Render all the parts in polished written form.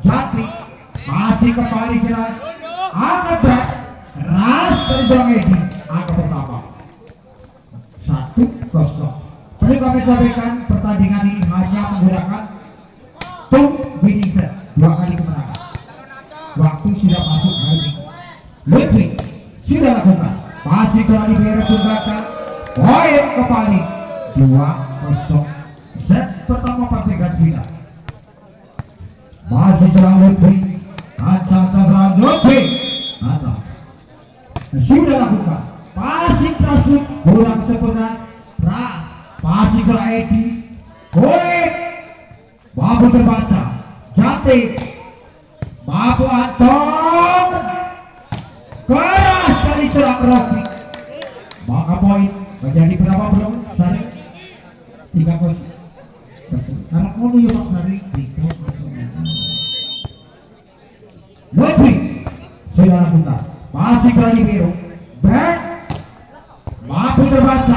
Jati masih kembali serang angkat back keras dari seorang Edi. Angka pertama 1-0. Perlu kami sampaikan pertandingan ini hanya menggunakan two winning set, 2 kali kemenangan. Waktu sudah masuk hari ini. Lutfi sudah lakukan masih telah diberi tunggakan poin kembali 2-0. Set pertama partai grand final masih serang Lutfi. Ancang serang Lutfi sudah lakukan passing tersebut kurang sempurna. Ras passing ke Edi, Koek mampu terbaca. Jati mampu Anton, keras dari serang Rofi. Maka poin menjadi berapa bro? Sari 3-0. Betul. Karena mau ya Pak Sari 3-0. Lutfi sudah lakukan masih kali biru back mampu terbaca.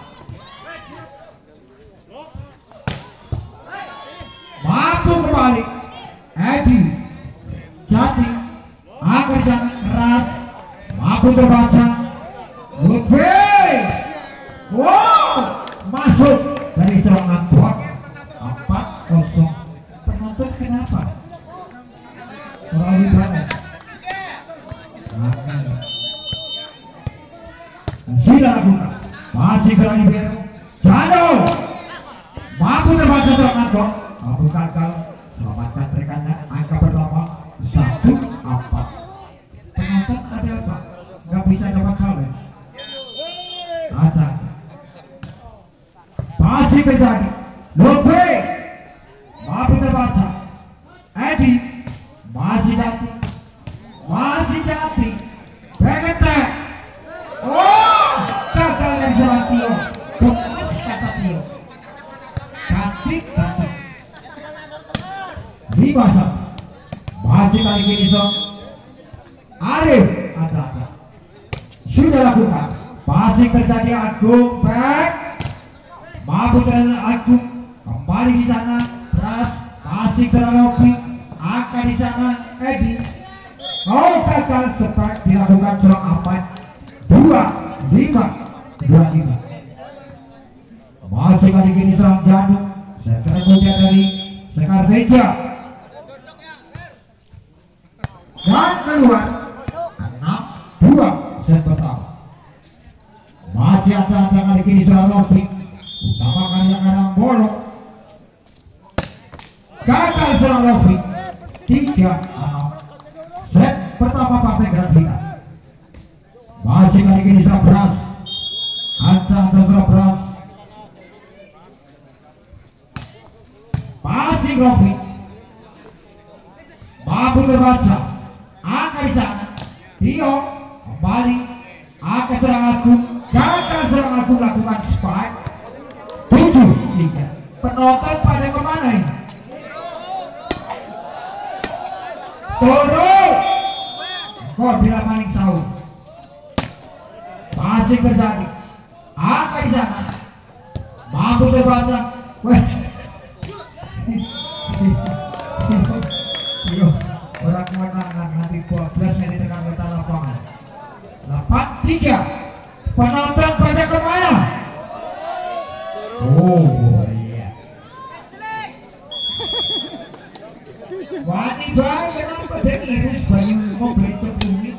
Mampu kembali Edi. Jati akan sangat keras mampu terbaca. Lutfi wow masuk dari serangan tuan 4-0. Penonton kenapa terlalu banyak? Sudah lakukan masih berani biru. Jano mampu terbaca serangan tuan. Mampu gagal selamatkan rekannya. Angka pertama 1-4. Penonton ada apa? Gak bisa dapat hal ya? Acak masih terjadi. Lutfi mampu terbaca. Edi masih Jati Begetek. Oh gagal dari seorang Tio. Gemes kata Tio. Cantik 5-1. Masih kali ini Son Arif ada sudah lakukan masih terjadi. Agung back mampu terjadi. Agung kembali di sana. Ras masih ke Rofi. Angka di sana Edi. Oh gagal sempat dilakukan serang apat 2-5. Masih kali ini serang Janu. Setelah kemudian dari Sekar Beja dan keluar 6-2 set pertama. Masih ada kali ini serang Rofi. Utamakan yang kadang bolong. Gagal serang Rofi 3-6. Set pertama partai grand final. Masih kali ini serang Beras. Ancang serang Beras. Masih Rofi mampu terbaca. Angka di sana. Tio kembali. Angka serang Agung. Gagal serang Agung lakukan spike 7-3. Penonton pada kemana ini? Turun kok bila maling sahur. Masih terjadi. Angka di sana mampu terbaca. Orang kemenangan nanti 12 menit dengan meta lapangan 8-3. Penonton pada kemana? Oh iya. Wani bayi kenapa dan iris bayi mau becek bumi.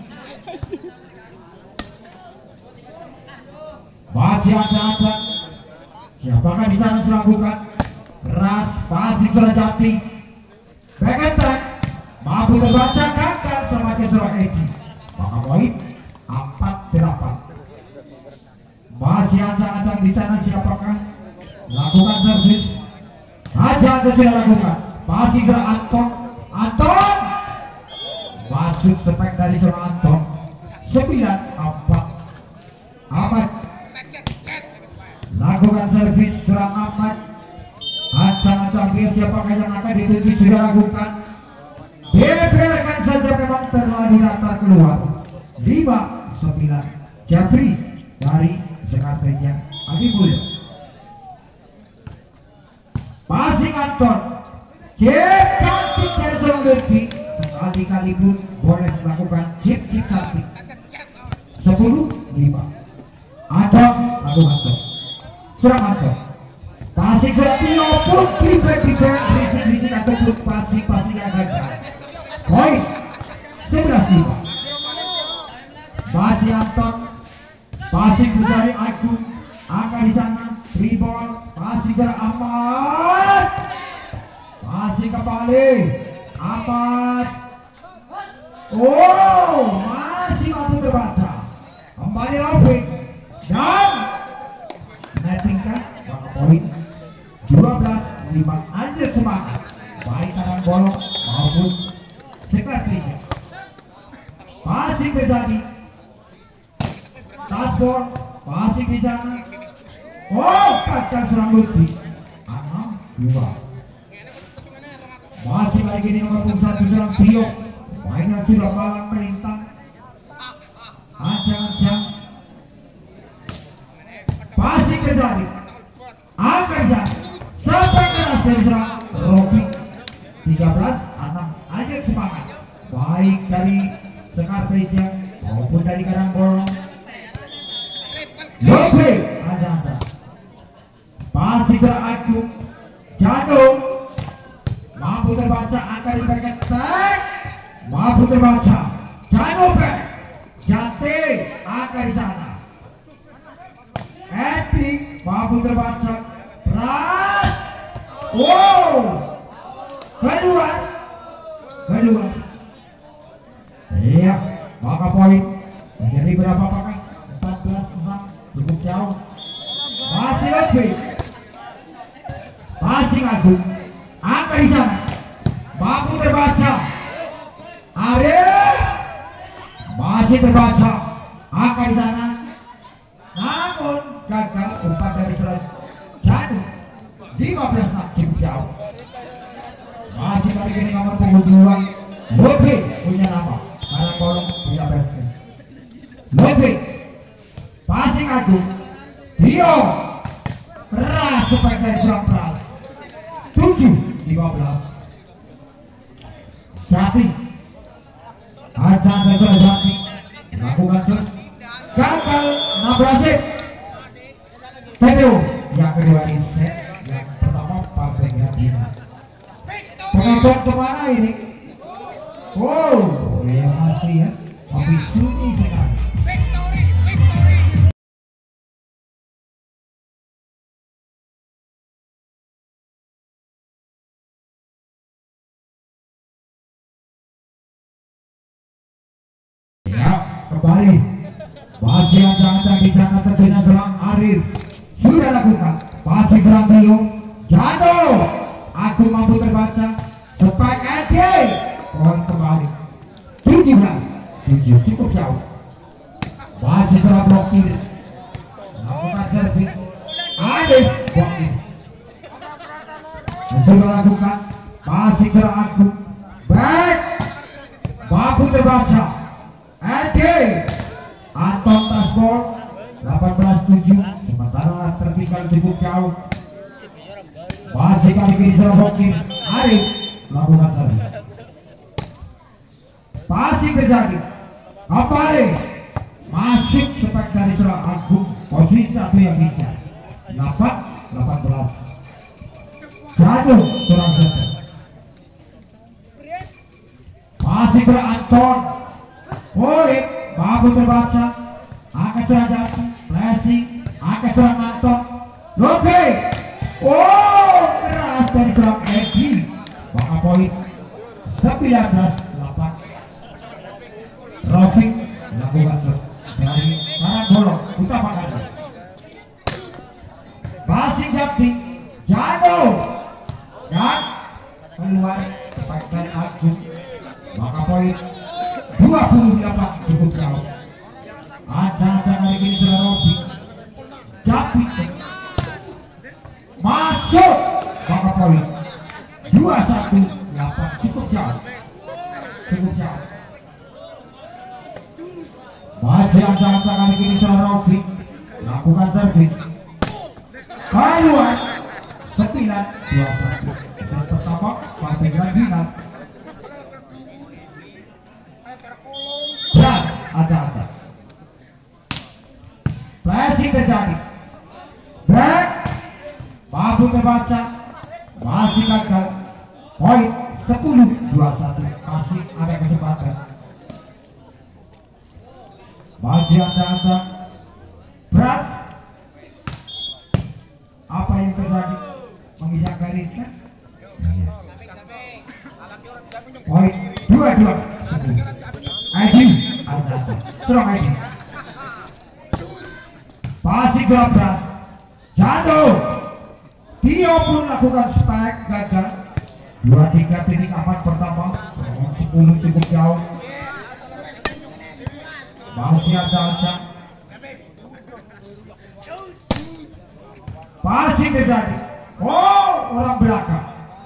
Masih ada. Siapakah di sana selakukan keras pasif Jati. Begetek mampu terbaca. Gagal selamatkan seorang Edi. Maka poin 4-8. Masih ancang-ancang di sana. Siapakah lakukan servis? Raja sudah lakukan. Masih gerak Anton masuk spek dari seorang Anton 9-4. Ahmad lakukan servis serang Ahmad. Ancang-ancang dia siapakah yang akan dituju sudah lakukan. Biarkan saja memang terlalu datar keluar 5-9. Jafri dari Sekar Beja Adi Mulyo. Passing Anton. Cantik dari seorang Lutfi. serang Anton. Pasing terapi maupun defend risik ataupun pasing yang gagal. Poin 11-5. Masih Anton, pasing dari Agung, angka di sana, rebound, pasing ke Ahmad, pasing kembali, Ahmad. Oh, masih mampu terbaca. Kembali Rafiq dan nettingkan poin 12-5 aja semangat. Baik tangan bolong maupun sekat meja. Masih terjadi. Tasbol masih di sana. Oh, kacang serang Lutfi. 6-2. Masih kali ini nomor 1 serang Trio. Mainnya sudah malang melintang. Ancang-ancang. Masih terjadi. Angkat sampai keras dari serang Rofi. 13-6 aja semangat. Baik dari Sekar Teja maupun dari Karangbolong. Lope ada masih ke Agung jatuh, mampu terbaca angka di paket tag, mampu terbaca jatuh back jate angka di sana. Epic mampu terbaca ras. Wow, kedua iya, maka poin menjadi berapa pakai 14-6. Cukup jauh. Masih lebih. Masih Agung. Angka di sana. Mampu terbaca. Arif. Masih terbaca. Angka di sana. Namun gagal umpan dari selat jatuh. 15-6 cukup jauh. Masih kali ini nomor punggung 2. Lebih punya nama. Karangbolong punya basket. Lebih. Pasing Agung, Rio, keras supaya dari serang keras. 7-15. Jati, Acan Jati, lakukan serang, gagal 16. Tedeo yang kedua di set, yang pertama Partai Gradina. Penonton kemana ini? Oh, ya masih ya, tapi sunyi sekali. Kembali masih ancang-ancang di sana terkena serang Arif sudah lakukan masih serang Rio jatuh. Aku mampu terbaca spike Ade poin kembali 17-7 cukup jauh. Masih serang blok kiri lakukan servis Arif blok kiri sudah lakukan masih serang aku back mampu terbaca Ade Anton Tasbol 18-7 sementara tertinggal cukup jauh. Masih kali ini serang Hokim Arif lakukan servis. Masih terjadi kembali masih spek dari serang Agung posisi satu yang bijak 8-18 jatuh serang center. Masih ke Anton. Poin mampu terbaca angka serang jatuh flashing angka serang Anton Lope. Oh, keras dari serang Edi, maka poin 19-8. Rofi lakukan serang dari Karangbolong utamakan Basing Jati jatuh dan keluar sepakai Agung, maka poin 28 cukup jauh. Ancang-ancang hari ini sudah Rofi Japi masuk, maka poin 21-8 cukup jauh. Masih ancang-ancang hari ini sudah Rofi lakukan servis keluar 9-21. Set pertama Partai Gradina beras acak-acak flashing terjadi back 10-21 masih ada kesempatan. Masih ancang-ancang berat. Apa yang terjadi? Menginjak garis kan? Poin 22-10. Edi ancang-ancang serang Edi. Pasti gerak berat. Jatuh. Tio pun lakukan spike gagal. 2-3 titik aman pertama. 10 cukup jauh. Masih ancang-ancang. Pasti terjadi. Oh, orang belakang.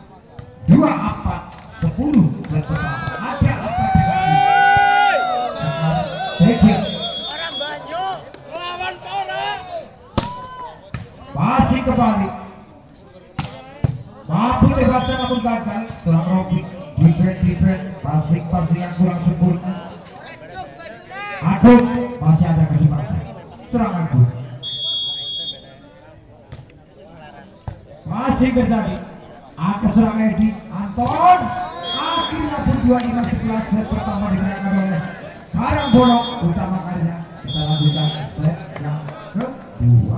2-4-10 set pertama. Ada apa terjadi? Sekarang Tekir. Orang banyak lawan Pora. Masih kembali. Mampu terbaca namun gagal. Serang Rocky. Defense. Passing yang kurang sempurna. Agung masih ada kesempatan. Serang Agung. Masih terjadi. Akan serang Edi. Anton. Akhirnya pun 25-11 set pertama dimenangkan oleh Karangbolong Utama Karya. Kita lanjutkan set yang kedua.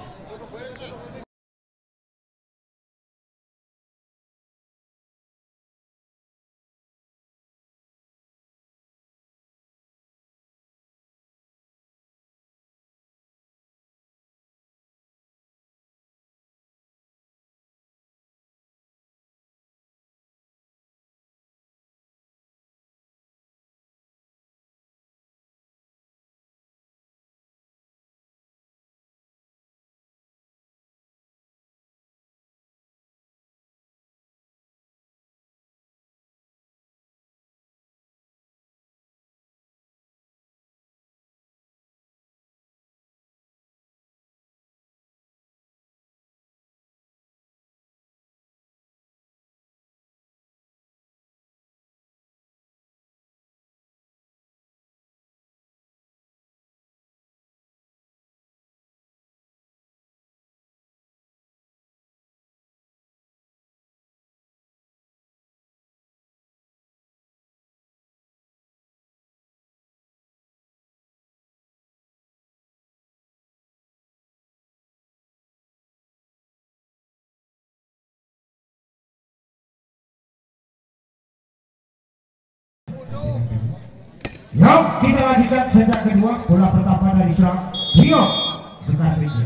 Yuk kita lanjutkan set yang kedua. Bola pertama dari serang Tio Sekarpinja.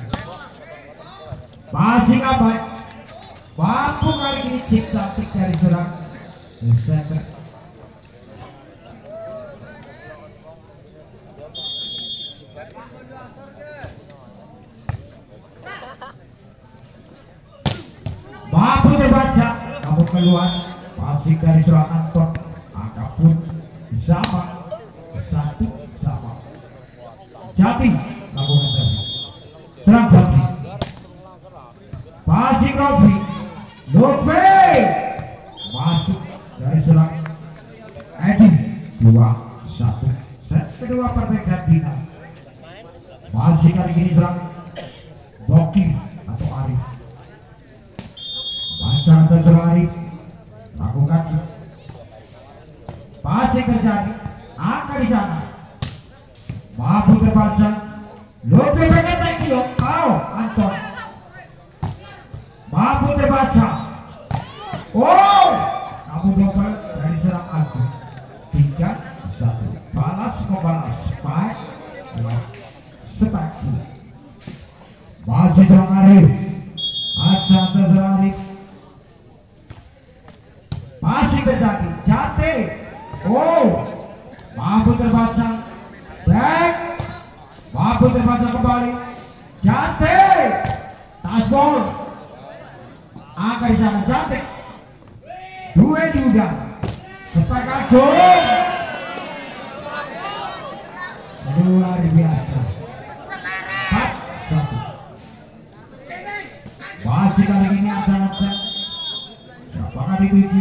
Masih ngabai. Mampu kali ini chip cantik dari serang Center. Mampu terbaca namun keluar. Masih dari serang Anton. Angka pun sama. 1-1. Jati lakukan servis. Serang Jati. Passing Rodri. Lutfi masuk dari serang Edi. 2-1. Set kedua partai final. Masih kali ini serang Boki atau Arif. Baca Arif lakukan passing terjadi. Angka di sana. Mampu terbaca. Lutfi pengen Tio. Anton. Mampu terbaca. Oh, namun double dari serang Agung. 3-1. Balas membalas. Baik. Sepatu. Masih serang Arif. Acah serang Arif. Masih terjadi. Jati. Oh, mampu terbaca. Back. Mampu terbaca kembali. Jati. Tasbol. Angka di sana Jati. Dua diudah. Sepak Agung. Luar biasa. 4-1. Masih kali ini acak-acak. Apakah dituju?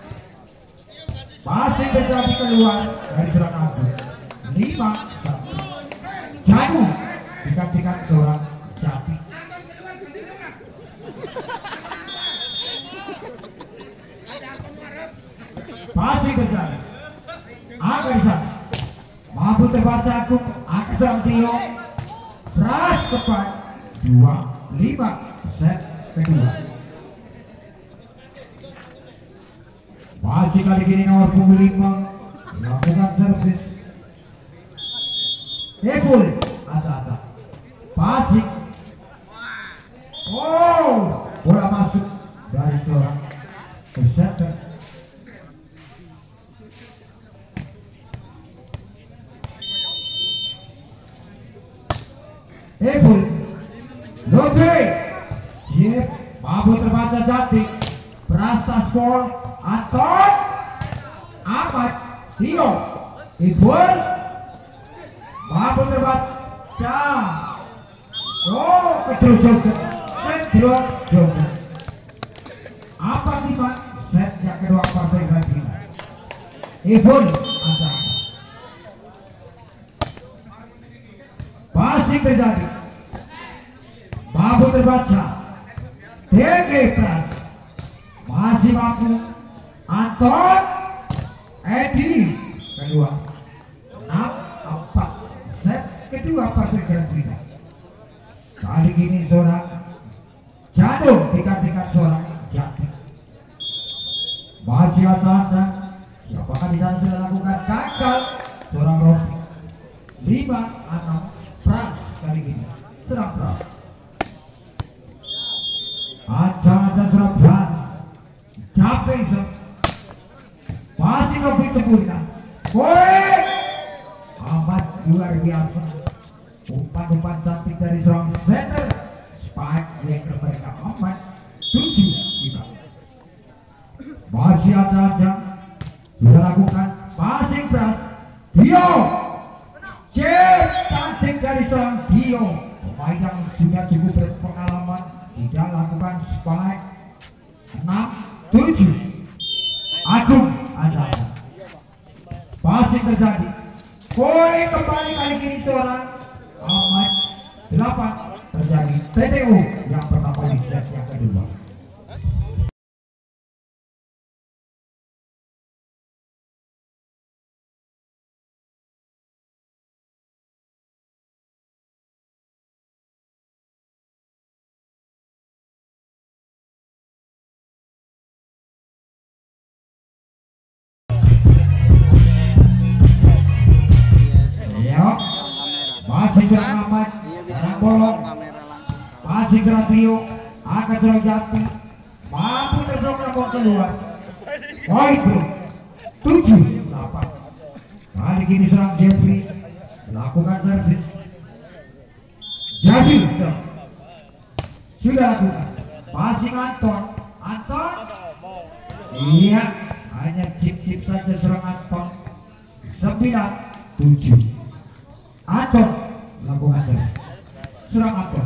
Masih terjadi keluar dari serang Agung. 5-1. Jago digantikan seorang Jati. Passing terjadi. Angka di sana. Mampu terbaca Agung. Angka serang Tio. Beras cepat. 2-5 set kedua. Masih kali ini nomor punggung 5 melakukan servis. Epul. Acak-acak. Passing. Oh, bola masuk dari seorang pesetter. Epul, Lope, Jip, mampu terbaca Jati, Prasta Sport, Anton, Ahmad, Tio, Epul, mampu terbaca. Oh, kedua joget. Apa 5 set yang kedua partai Grand Final. Ibun Acak. Passing terjadi. Mampu terbaca. DG Pras. Masih mampu. Anton Edi kedua. 6-4 set kedua partai Grand Final. Kali ini seorang Jadung tingkat seorang Jati. Masih atas. Siapakah di sana sudah lakukan gagal seorang Rofi. 5-6 Pras kali ini serang Pras. Ancang-ancang serang Pras. Capek sih. Masih Rofi sempurna. Woi, amat luar biasa. Umpan-umpan cantik dari seorang center. Spike yang mereka amat 7-5. Masih aja sudah lakukan passing Pras. Dio Cep cantik dari seorang Dio, pemain yang sudah cukup berpengalaman, tidak lakukan spike. 6-7. Agung aja passing terjadi. Koi kembali kali ini seorang Ahmad. 8 terjadi TTO yang pertama di set yang kedua. Masih gerak Ahmad, serang bolong. Masih gerak Tio, angkat serang Jati. Mampu terblok namun keluar. Poin 7-8. Kali ini serang Jeffrey lakukan servis. Jadi sudah lakukan passing Anton. Iya, hanya chip-chip saja serang Anton. 9-7. Anton lakukan servis. Serang Anton.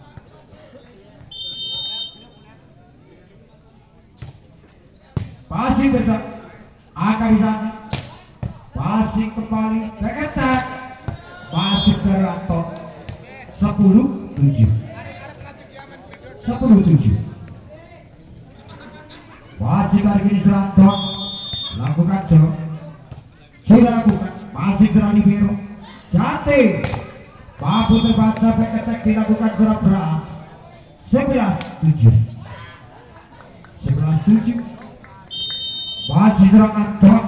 Passing bergerak, akan di sana. Passing kembali, deketan. Passing dari Anton. 10-7. 10-7. Passing kali ini serang Anton. Lakukan serang. Sudah lakukan. Passing serang libero. Jati. Mampu terbaca back attack dilakukan serang Beras. 11-7. 11-7. Masih serang Anton.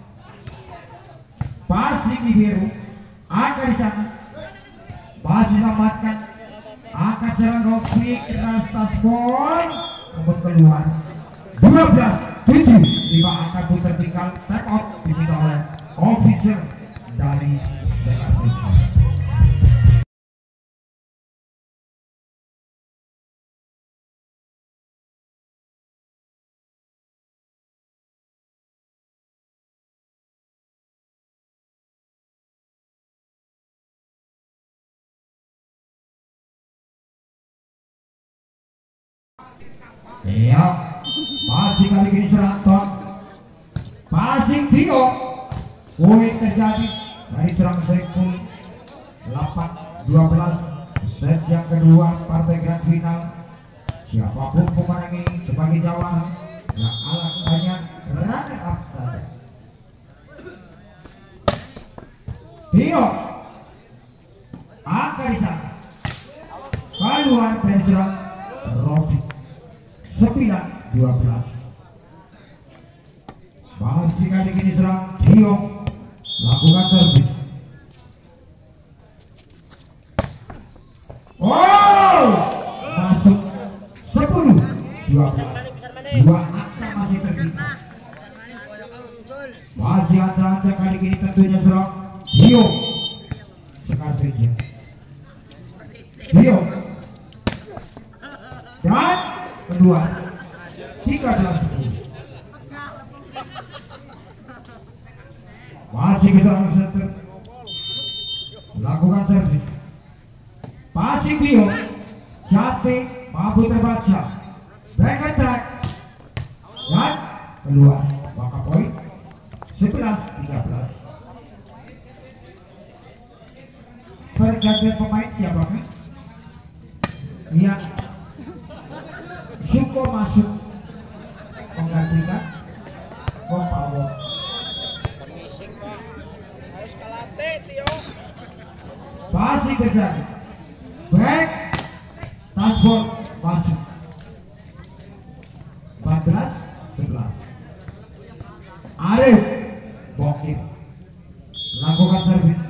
Passing libero. Angkat di sana. Masih selamatkan. Angkat serang Rofi. Rasta Sport. Namun keluar. 12-7. 5 angkat pun tertinggal. Tap out diminta oleh officer dari Sekarang. Iya, masih kali ini Seranton, passing Tio, poin terjadi dari serang Sekul. 8-12 set yang kedua partai Grand Final. Siapapun pemenang ini sebagai jawara yang alangkahnya runner up saja. Dio angka di sana. Keluar dari serang Rofi 9-12. Masih kali ini serang Dio lakukan servis. Oh, masuk 10-12. Dua angka masih terbuka. Masih ancang-ancang kali ini tentunya serang Dio Sekarteja. Dio dan kedua 13-10. Masih kita center lakukan servis. Pasif Dio cantik mampu terbaca. Back attack dan keluar. Maka poin 11-13. Pergantian pemain siapakah? Yang Suko masuk menggantikan Kopawo. Harus kalate, Tio. Pasti terjadi. Back tasbol masuk 14-11. Arif Bokir lakukan servis.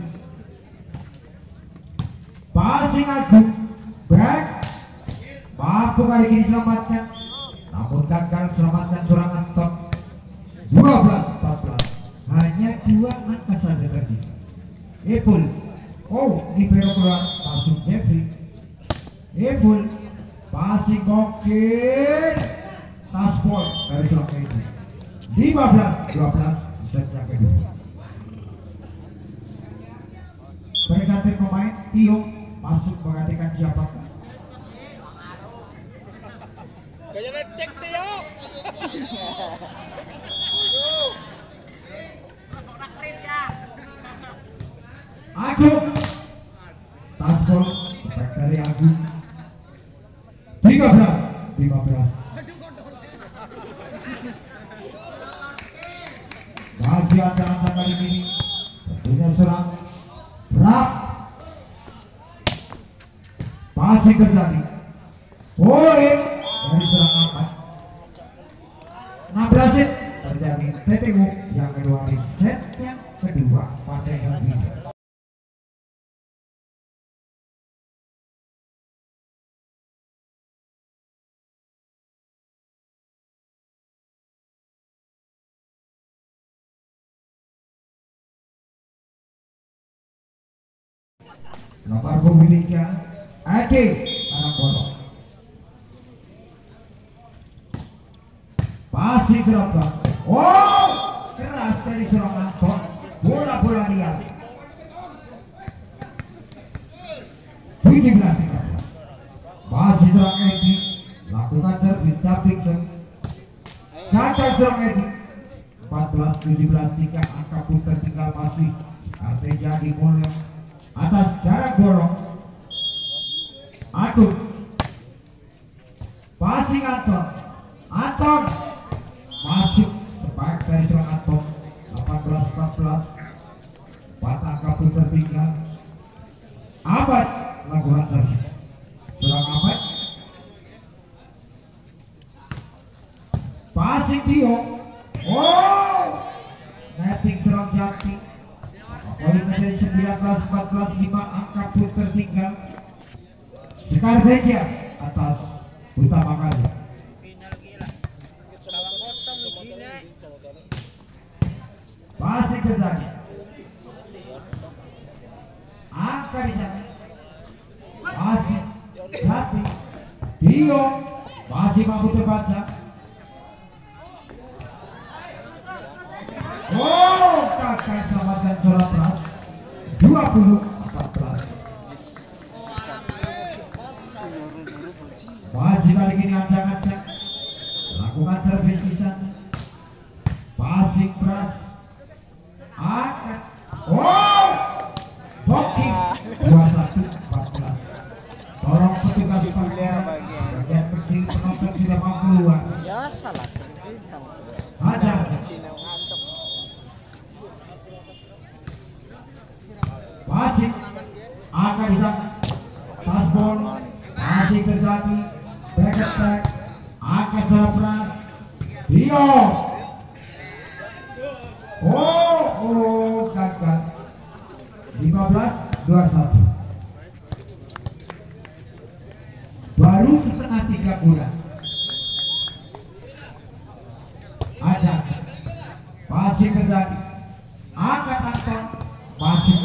Passing Agung back mampu kali ini selamatkan, namun gagal selamatkan serangan top. 12-14. Hanya 2 angka saja tersisa. Epul, oh libero keluar masuk Jeffrey. Epul passing Bokir tasbol dari blok ini. 15-12 setnya kedua. Berganti pemain Tio masuk menggantikan siapakah? Kayaknya netek, Tio. Agung tasbol spek dari Agung. 13-15. Masih ancang-ancang kali ini tentunya serang Rap. Masih terjadi poin dari serangan 16 terjadi TTU yang kedua di set yang kedua pada yang ini. Nomor pemiliknya Ade anak bodoh. Pasti serapkan. Oh, keras dari serangan Anton. Bola-bola liar. 17-13. Masih serang Edi. Lakukan servis caping serang. Gagal serang Edi. 14-17. 3 angka pun tertinggal masih. Artinya di bola atas jarak bolong. Agung passing Anton. Anton masuk sebaik dari serang Anton. 18-14. 4 angka pun tertinggal. Abad lakukan servis. Serang Abad. Passing Tio. Oh, netting serang Jati. Poin menjadi 19-14. 5 angka pun tertinggal. Sekarteja atas utama kali. Masih terjadi. Angka di sana. Masih Jati. Tio masih mampu terbaca. Oh, kakak selamatkan seorang Pras. 20-14. Masih kali ini ancang-ancang lakukan servis di sana. Passing Pras angkat. Oh, blocking 21-14. Tolong petugas parkir bagian kecil penonton sudah mau keluar. Ya salah. Aja. Tio. Oh, gagal. 15-21. Baru setengah 3 bulan. Aja. Masih terjadi. Angkat Anton. Masih.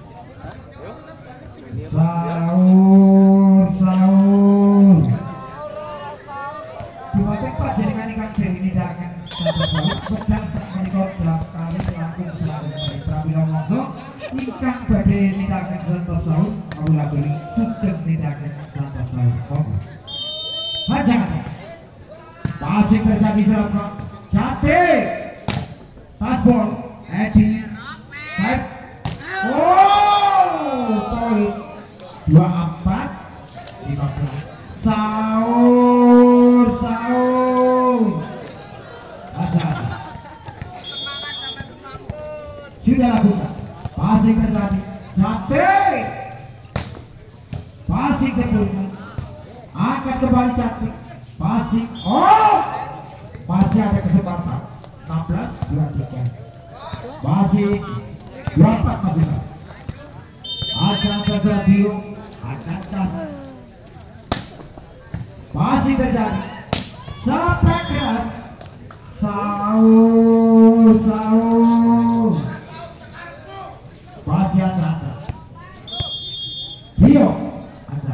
Sahur. Tiba-tiba jaringan ikan kiri ini dagang pedang saat jam kali melangkung selalu Pramila monggo ingkang badhe nindakaken santap sahur kawula beli sugeng nindakaken santap sahur monggo. Hajar. Masih terjadi serang Jati. Tasbol Edi. Set. Poin 24-15. Sahur. Hajar. Sudah lakukan. Masih terjadi. Jati. Masih sebelumnya. Angkat kembali Jati. Masih. Masih ada kesempatan. 16-23. Masih 24 masih. Akan terjadi. Masih terjadi. Sampai keras. Sahur. Masih ada. Tio. Ada.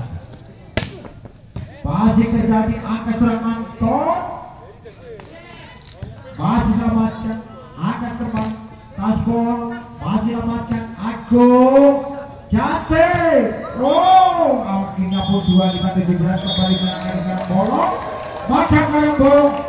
Masih terjadi angka serangan Ton. Masih selamatkan. Angkat terbang. Tasbol. Masih selamatkan. Agung. Jati. Akhirnya pun 25-17 kembali menangkan bolong. Maka bolong